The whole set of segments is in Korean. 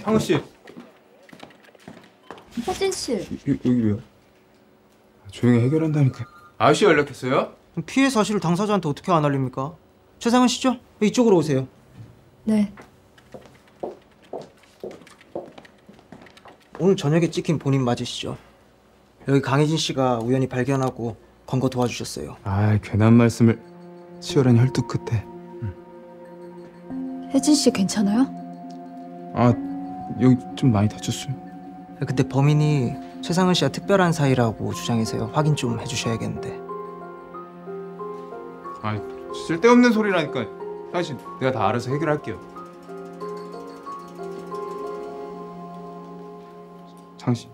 상우 씨. 혜진 씨. 여기 왜요? 조용히 해결한다니까. 아저씨 연락했어요? 피해 사실을 당사자한테 어떻게 안 알립니까? 최상은 씨죠? 이쪽으로 오세요. 네. 오늘 저녁에 찍힌 본인 맞으시죠? 여기 강혜진 씨가 우연히 발견하고 검거 도와주셨어요. 아, 괜한 말씀을. 치열한 혈투 끝에. 혜진 씨 괜찮아요? 아, 여기 좀 많이 다쳤어요. 근데 범인이 최상은 씨와 특별한 사이라고 주장해서요. 확인 좀 해주셔야겠는데. 아, 쓸데없는 소리라니까. 사실 내가 다 알아서 해결할게요. 상씨.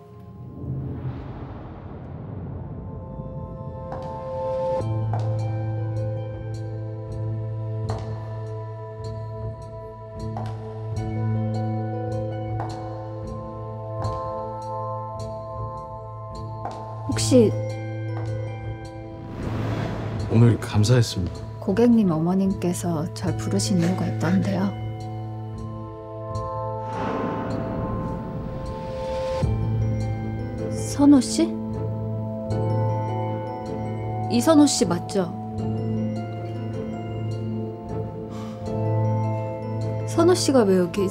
혹시 오늘 감사했습니다. 고객님 어머님께서 절 부르신 이유가 있다는데요. 선호 씨? 이선호 씨 맞죠? 선호 씨가 왜 여기?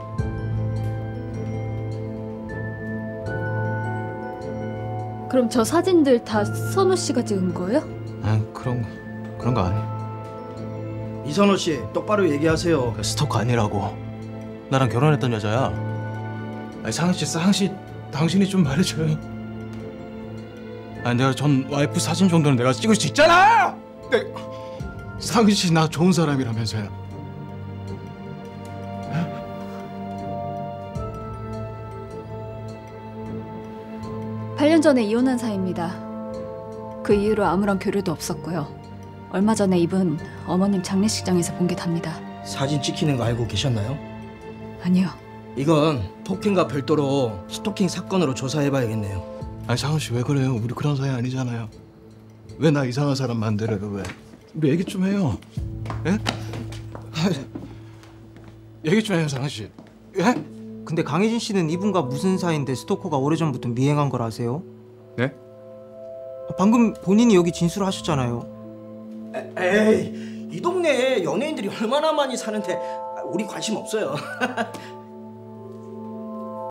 그럼 저 사진들 다 선호 씨가 찍은 거예요? 아, 그런 거 아니에요. 이선호 씨, 똑바로 얘기하세요. 스토커 아니라고. 나랑 결혼했던 여자야. 아니, 상희 씨, 당신이 좀 말해줘요. 아니, 내가 전 와이프 사진 정도는 내가 찍을 수 있잖아. 상희 씨 나 좋은 사람이라면서요. 8년 전에 이혼한 사이입니다. 그 이후로 아무런 교류도 없었고요. 얼마 전에 이분 어머님 장례식장에서 본 게 답니다. 사진 찍히는 거 알고 계셨나요? 아니요. 이건 폭행과 별도로 스토킹 사건으로 조사해봐야겠네요. 아니, 상희 씨 왜 그래요? 우리 그런 사이 아니잖아요. 왜 나 이상한 사람 만들어요? 왜? 우리 얘기 좀 해요. 예? 얘기 좀 해요, 상희 씨. 예? 근데 강혜진 씨는 이분과 무슨 사이인데 스토커가 오래전부터 미행한 걸 아세요? 네? 방금 본인이 여기 진술하셨잖아요. 에이, 이 동네에 연예인들이 얼마나 많이 사는데 우리 관심 없어요.